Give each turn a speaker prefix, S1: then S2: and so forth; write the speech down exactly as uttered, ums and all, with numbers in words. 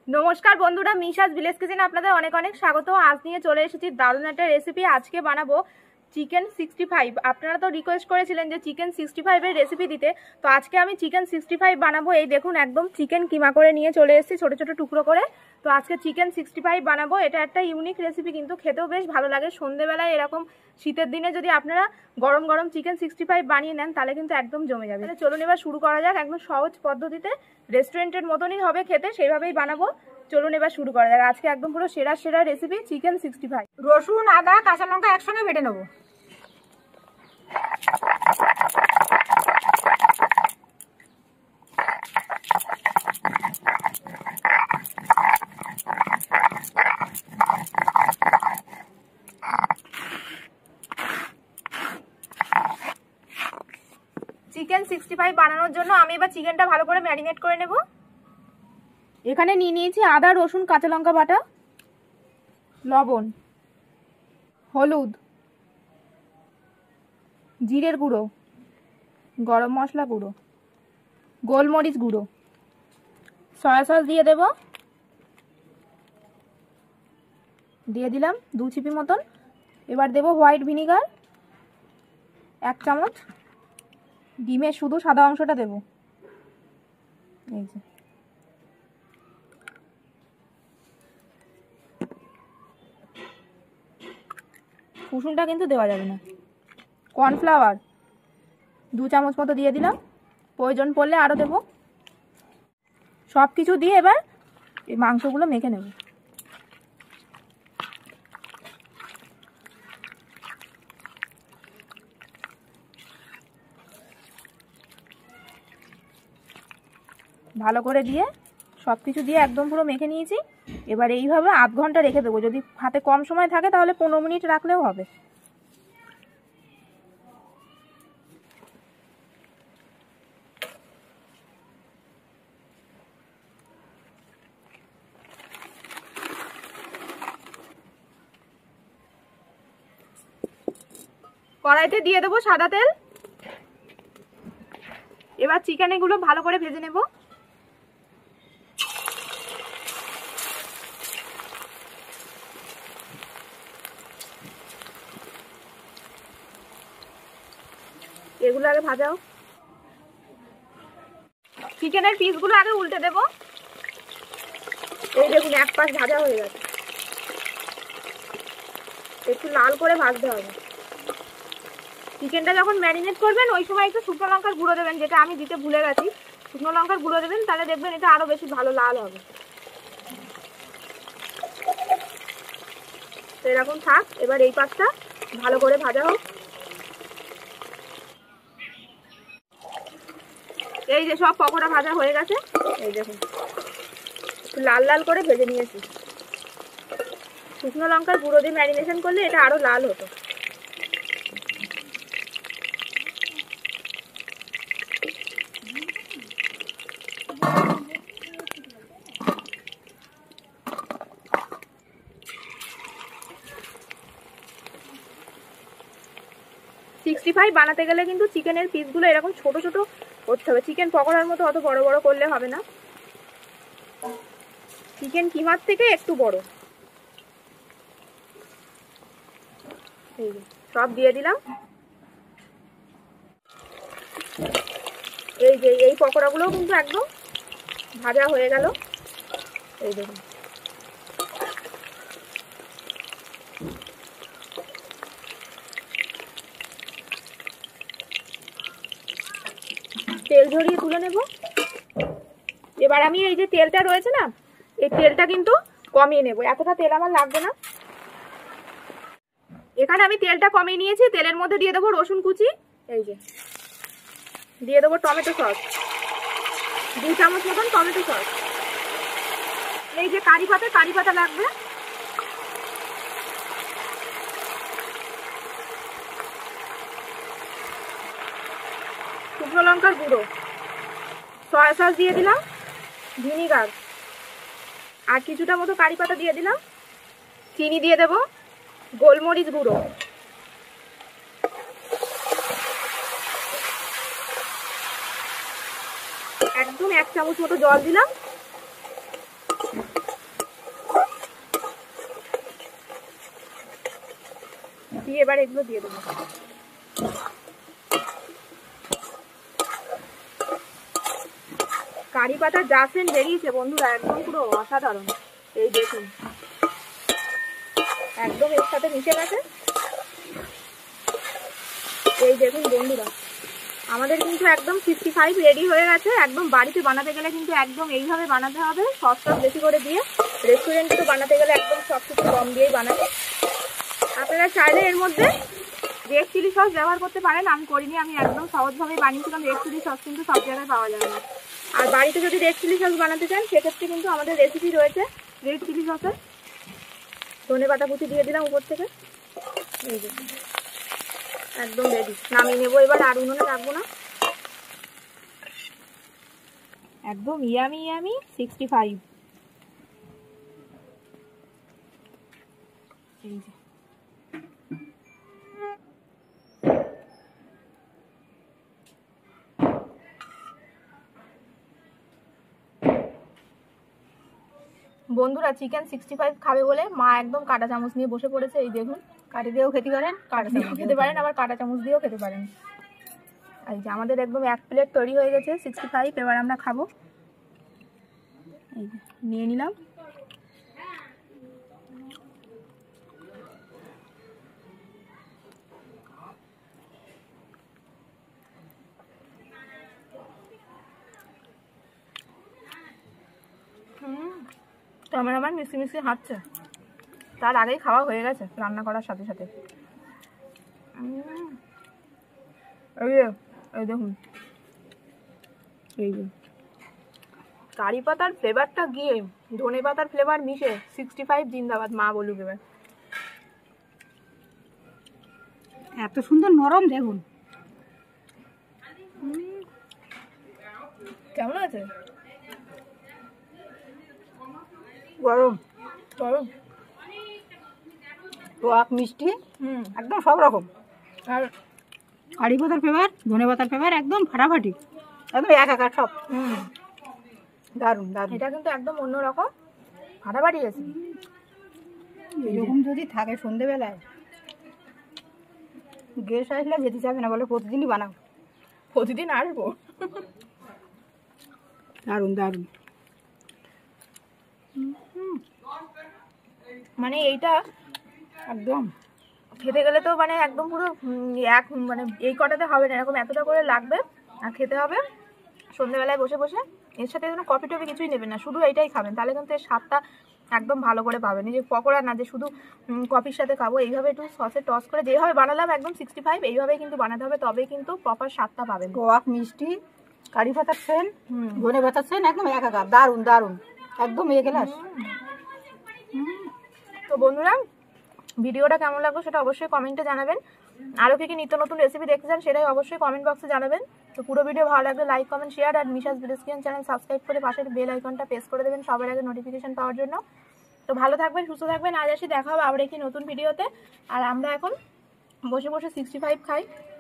S1: নমস্কার বন্ধুরা, মিশাস ভিলেজ কিচেনে আপনাদের অনেক অনেক স্বাগত। আজ নিয়ে চলে এসেছি দারুণ একটা রেসিপি। আজকে বানাবো চিকেন সিক্সটি ফাইভ। আপনারা তো রিকোয়েস্ট করেছিলেন যে চিকেন সিক্সটি ফাইভের রেসিপি দিতে, তো আজকে আমি চিকেন সিক্সটি ফাইভ বানাবো। এই দেখুন, একদম চিকেন কিমা করে নিয়ে চলে এসেছি ছোটো ছোটো টুকরো করে। তো আজকে চিকেন সিক্সটি ফাইভ বানাবো। এটা একটা ইউনিক রেসিপি, কিন্তু খেতেও বেশ ভালো লাগে। সন্ধ্যেবেলায় এরকম শীতের দিনে যদি আপনারা গরম গরম চিকেন সিক্সটি ফাইভ বানিয়ে নেন তাহলে কিন্তু একদম জমে যাবে। চলুন এবার শুরু করা যাক। একদম সহজ পদ্ধতিতে, রেস্টুরেন্টের মতনই হবে খেতে, সেইভাবেই বানাবো। চলুন এবার শুরু করা যাক। আজকে একদম পুরো সেরা সেরা রেসিপি চিকেন সিক্সটি ফাইভ।
S2: রসুন, আদা, কাঁচা লঙ্কা একসঙ্গে বেটে নেবো।
S1: চিকেন সিক্সটি ফাইভ বানানোর জন্য আমি এবার চিকেনটা ভালো করে ম্যারিনেট করে নেব। এখানে নিয়ে নিয়েছি আদা, রসুন, কাঁচা লঙ্কা বাটা, লবণ, হলুদ, জিরের গুঁড়ো, গরম মশলা গুঁড়ো, গোলমরিচ গুঁড়ো, সয়া সস দিয়ে দেব, দিয়ে দিলাম দু চিপি মতন। এবার দেব হোয়াইট ভিনিগার এক চামচ, ডিমের শুধু সাদা অংশটা দেব। এই যে কুসুমটা কিন্তু দেওয়া যাবে না। কর্নফ্লাওয়ার দু চামচ মতো দিয়ে দিলাম, প্রয়োজন পড়লে আরও দেব। সব কিছু দিয়ে এবার এই মাংসগুলো মেখে নেব। ভালো করে দিয়ে সব কিছু দিয়ে একদম পুরো মেখে নিয়েছি। এবার এইভাবে আধ ঘন্টা রেখে দেবো। যদি হাতে কম সময় থাকে তাহলে পনেরো মিনিট রাখলেও হবে। কড়াইতে দিয়ে দেবো সাদা তেল। এবার চিকেন এগুলো ভালো করে ভেজে নেব। এগুলো আগে ভাজাও। চিকেনের পিসগুলো আগে উল্টে দেব। এই দেখুন, এক পাশ ভাজা হয়ে গেছে। একটু লাল করে ভাজতে হবে। চিকেনটা যখন ম্যারিনেট করবেন ওই সময় একটু শুকনো লঙ্কার গুঁড়ো দেবেন, যেটা আমি দিতে ভুলে গেছি। শুকনো লঙ্কার গুঁড়ো দেবেন, তাহলে দেখবেন এটা আরো বেশি ভালো লাল হবে। তো এরকম থাক। এবার এই পাশটা ভালো করে ভাজা হোক। এই যে সব পকোড়া ভাজা হয়ে গেছে। এই দেখুন, লাল লাল করে ভেজে নিয়েছি। শুকনো লঙ্কার গুঁড়ো দিয়ে ম্যারিনেশন করলে এটা আরো লাল হতো। সিক্সটি ফাইভ বানাতে গেলে কিন্তু চিকেনের পিসগুলো এরকম ছোট ছোট করতে হবে। চিকেন পকোড়ার মতো অত বড় বড় করলে হবে না। চিকেন কিমার থেকে একটু বড়। এই যে সব দিয়ে দিলাম। এই যে এই পকোড়াগুলোও কিন্তু একদম ভাজা হয়ে গেল। এই দেখুন, তেল ঝরিয়ে তুলে নেব। এবার আমি এই যে তেলটা রয়েছে না, এই তেলটা কিন্তু কমিয়ে নেব। এতটা তেল আমার লাগবে না। এখানে আমি তেলটা কমিয়ে নিয়েছি। তেলের মধ্যে দিয়ে দেবো রসুন কুচি। এই যে দিয়ে দেবো টমেটো সস, দু চামচ মতন টমেটো সস। এই যে কারি পাতা, কারি পাতা লাগবে। শুকনো লঙ্কার গুঁড়ো, সয়া সস দিয়ে দিলাম, ভিনিগার আর কিছুটা মতো কারি পাতা দিয়ে দিলাম। চিনি দিয়ে দেব, গোলমরিচ গুঁড়ো, একদম এক চামচ মতো জল দিলাম। এবার এগুলো দিয়ে দেবো। কারি পাতার যা সেন্ট বেরিয়েছে বন্ধুরা, একদম পুরো অসাধারণ। এই দেখুন একদম এর সাথে মিশে গেছে। এই দেখুন বন্ধুরা, আমাদের কিন্তু একদম সিক্সটি ফাইভ রেডি হয়ে গেছে। একদম বাড়িতে বানাতে গেলে কিন্তু একদম এইভাবে বানাতে হবে, সস টস বেশি করে দিয়ে। রেস্টুরেন্টে তো বানাতে গেলে একদম সব কিছু কম দিয়েই বানাবে। আপনারা চাইলে এর মধ্যে রেড চিলি সস ব্যবহার করতে পারেন, আমি করিনি, আমি একদম সহজভাবে বানিয়েছিলাম। রেড চিলি সস কিন্তু সব জায়গায় পাওয়া যায় না। আর বাড়িতে যদি রেড চিলি সস বানাতে চান সেক্ষেত্রে কিন্তু আমাদের রেসিপি রয়েছে রেড চিলি সসের। ধনে পাতা কুচি দিয়ে দিলাম উপর থেকে। এই যে একদম রেডি, নামিয়ে নেবো এবার, আর উনুনে রাখবো না। একদম ইয়ামি ইয়ামি সিক্সটি ফাইভ। এই যে বন্ধুরা, চিকেন সিক্সটি ফাইভ খাবে বলে মা একদম কাঁটা চামচ নিয়ে বসে পড়েছে। এই দেখুন, কাঠি দিয়েও খেতে পারেন, কাঁটা দিয়েও খেতে পারেন, আবার কাঁটা চামচ দিয়েও খেতে পারেন। এই যে আমাদের একদম এক প্লেট তৈরি হয়ে গেছে সিক্সটি ফাইভ। এবার আমরা খাবো। এই যে নিয়ে নিলাম। ক্যামেরাম্যান মিষ্টি মিষ্টি হাঁটছে, তার আগেই খাওয়া হয়ে গেছে রান্না করার সাথে সাথে। এই এই দেখুন, এই যে কারি পাতার ফ্লেভারটা গিয়ে ধনে পাতার ফ্লেভার মিশে সিক্সটি ফাইভ জিন্দাবাদ মা বলুক। এবার
S2: এত সুন্দর নরম দেখুন।
S1: কেমন আছে?
S2: গরম
S1: গরম,
S2: টক মিষ্টি,
S1: হুম
S2: একদম সব রকম।
S1: আর
S2: কারি পাতার ফ্লেভার, ধনে পাতার ফ্লেভার একদম ফাটাফাটি, একদম এক একা সব।
S1: হুম
S2: দারুণ দারুণ।
S1: এটা কিন্তু একদম অন্যরকম, ফাটাফাটি গেছে।
S2: এরকম যদি থাকে সন্ধেবেলায়, গেস্ট আসলে যেতে চাবে না, বলে প্রতিদিনই বানাও।
S1: প্রতিদিন আসবো।
S2: দারুণ দারুণ।
S1: মানে এইটা
S2: একদম
S1: খেতে গেলে তো মানে একদম পুরো এক মানে এই কটাতে হবে না, এরকম এতটা করে লাগবে। আর খেতে হবে সন্ধ্যেবেলায় বসে বসে। এর সাথে কোনো কফি টফি কিছুই নেবেন না, শুধু এইটাই খাবেন, তাহলে কিন্তু এর স্বাদটা একদম ভালো করে পাবেন। এই যে পকোড়া না যে শুধু কফির সাথে খাবো, এইভাবে একটু সসে টস করে যেভাবে বানালাম একদম সিক্সটি ফাইভ, এইভাবেই কিন্তু বানাতে হবে, তবেই কিন্তু প্রপার স্বাদটা পাবেন।
S2: টক মিষ্টি, কারি পাতার সেন, ধনে পাতার সেন, একদম এক একা। দারুণ দারুণ, একদম এ গেলাস।
S1: তো বন্ধুরা, ভিডিওটা কেমন লাগলো সেটা অবশ্যই কমেন্টে জানাবেন। আরও কি কি নিত্য নতুন রেসিপি দেখতে চান সেটাই অবশ্যই কমেন্ট বক্সে জানাবেন। তো পুরো ভিডিও ভালো লাগলে লাইক কমেন্ট শেয়ার আর Misha's village kitchen channel subscribe করে পাশের বেল আইকনটা প্রেস করে দেবেন সবার আগে নোটিফিকেশন পাওয়ার জন্য। তো ভালো থাকবেন, সুস্থ থাকবেন। আজ আসি, দেখা হবে আবার একটি নতুন ভিডিওতে। আর আমরা এখন বসে বসে সিক্সটি ফাইভ খাই।